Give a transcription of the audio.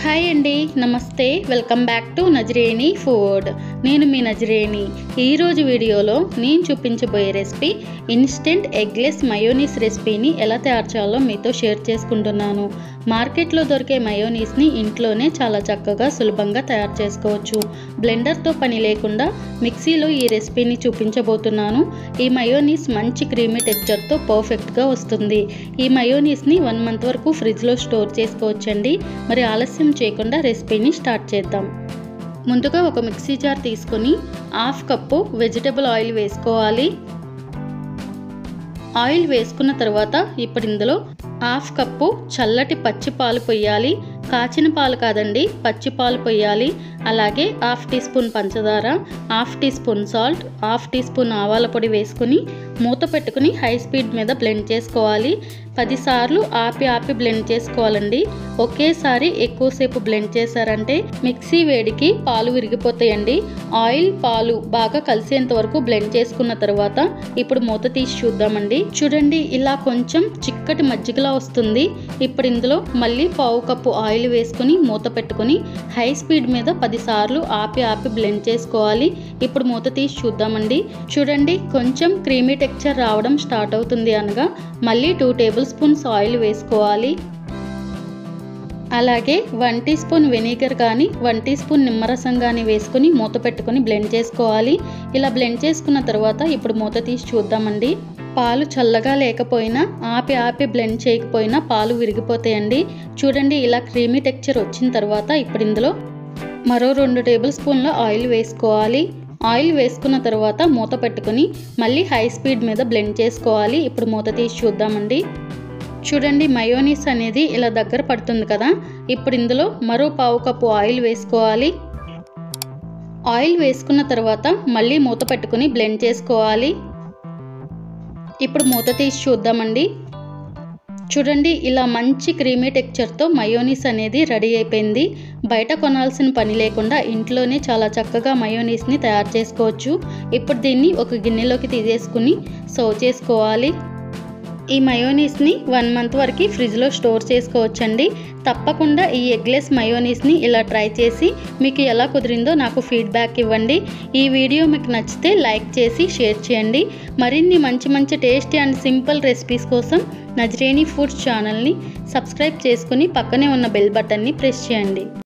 Hi అండి, నమస్తే. Welcome back to నజరేని ఫుడ్. నేను మీ నజరేని. ఈరోజు వీడియోలో నేను చూపించబోయే రెసిపీ ఇన్స్టెంట్ ఎగ్లెస్ మయోనీస్ రెసిపీని ఎలా తయారు చేయాలో మీతో షేర్ చేసుకుంటున్నాను. మార్కెట్లో దొరికే మయోనీస్ని ఇంట్లోనే చాలా చక్కగా సులభంగా తయారు చేసుకోవచ్చు. బ్లెండర్తో పని లేకుండా మిక్సీలో ఈ రెసిపీని చూపించబోతున్నాను. ఈ మయోనీస్ మంచి క్రీమీ టెక్స్చర్తో పర్ఫెక్ట్గా వస్తుంది. ఈ మయోనీస్ని 1 మంత్ వరకు ఫ్రిడ్జ్లో స్టోర్ చేసుకోవచ్చండి. మరి ఆలస్యం చేయకుండా రెసిపీని స్టార్ట్ చేద్దాం. ముందుగా ఒక మిక్సీ జార్ తీసుకొని 1/2 కప్పు వెజిటబుల్ ఆయిల్ వేసుకోవాలి. ఆయిల్ వేసుకున్న తర్వాత ఇప్పుడు ఇందులో 1/2 కప్పు చల్లటి పచ్చి పాలు పొయ్యాలి. కాచిన పాలు కాదండి, పచ్చి పాలు పొయ్యాలి. అలాగే 1/2 టీ స్పూన్ పంచదార, 1/2 teaspoon salt, 1/2 teaspoon ఆవాల పొడి వేసుకుని మూత పెట్టుకుని హై స్పీడ్ మీద బ్లెండ్ చేసుకోవాలి. 10 సార్లు ఆపి బ్లెండ్ చేసుకోవాలండి. ఒకేసారి ఎక్కువసేపు బ్లెండ్ చేశారంటే మిక్సీ వేడికి పాలు విరిగిపోతాయండి. ఆయిల్ పాలు బాగా కలిసేంత వరకు బ్లెండ్ చేసుకున్న తర్వాత ఇప్పుడు మూత తీసి చూద్దామండి. చూడండి, ఇలా కొంచెం చిక్కటి మజ్జిగలా వస్తుంది. ఇప్పుడు ఇందులో మళ్ళీ 1/2 కప్పు ఆయిల్ వేసుకుని మూత పెట్టుకుని హై స్పీడ్ మీద 10 సార్లు ఆపి బ్లెండ్ చేసుకోవాలి. ఇప్పుడు మూత తీసి చూద్దామండి. చూడండి, కొంచెం క్రీమీ టెక్స్చర్ రావడం స్టార్ట్ అవుతుంది అనగా మళ్ళీ 2 టేబుల్ స్పూన్స్ ఆయిల్ వేసుకోవాలి. అలాగే 1 టీ స్పూన్ వెనిగర్ కానీ 1 టీ స్పూన్ నిమ్మరసం కానీ వేసుకుని మూత పెట్టుకుని బ్లెండ్ చేసుకోవాలి. ఇలా బ్లెండ్ చేసుకున్న తర్వాత ఇప్పుడు మూత తీసి చూద్దామండి. పాలు చల్లగా లేకపోయినా ఆపి బ్లెండ్ చేయకపోయినా పాలు విరిగిపోతాయండి. చూడండి, ఇలా క్రీమీ టెక్స్చర్ వచ్చిన తర్వాత ఇప్పుడు ఇందులో మరో 2 టేబుల్ స్పూన్ల ఆయిల్ వేసుకోవాలి. ఆయిల్ వేసుకున్న తర్వాత మూత పెట్టుకుని మళ్ళీ హై స్పీడ్ మీద బ్లెండ్ చేసుకోవాలి. ఇప్పుడు మూత తీసి చూద్దామండి. చూడండి, మయోనీస్ అనేది ఇలా దగ్గర పడుతుంది కదా. ఇప్పుడు ఇందులో మరో 1/2 కప్పు ఆయిల్ వేసుకోవాలి. ఆయిల్ వేసుకున్న తర్వాత మళ్ళీ మూత పెట్టుకుని బ్లెండ్ చేసుకోవాలి. ఇప్పుడు మూత తీసి చూద్దామండి. చూడండి, ఇలా మంచి క్రీమీ టెక్స్చర్తో మయోనీస్ అనేది రెడీ అయిపోయింది. బయట కొనాల్సిన పని లేకుండా ఇంట్లోనే చాలా చక్కగా మయోనీస్ని తయారు చేసుకోవచ్చు. ఇప్పుడు దీన్ని ఒక గిన్నెలోకి తీసేసుకుని సర్వ్ చేసుకోవాలి. ఈ మయోనీస్ని 1 మంత్ వరకు ఫ్రిడ్జ్లో స్టోర్ చేసుకోవచ్చండి. తప్పకుండా ఈ ఎగ్లెస్ మయోనీస్ని ఇలా ట్రై చేసి మీకు ఎలా కుదిరిందో నాకు ఫీడ్బ్యాక్ ఇవ్వండి. ఈ వీడియో మీకు నచ్చితే లైక్ చేసి షేర్ చేయండి. మరిన్ని మంచి టేస్టీ అండ్ సింపుల్ రెసిపీస్ కోసం నజరేని ఫుడ్స్ ఛానల్ని సబ్స్క్రైబ్ చేసుకుని పక్కనే ఉన్న బెల్ బటన్ని ప్రెస్ చేయండి.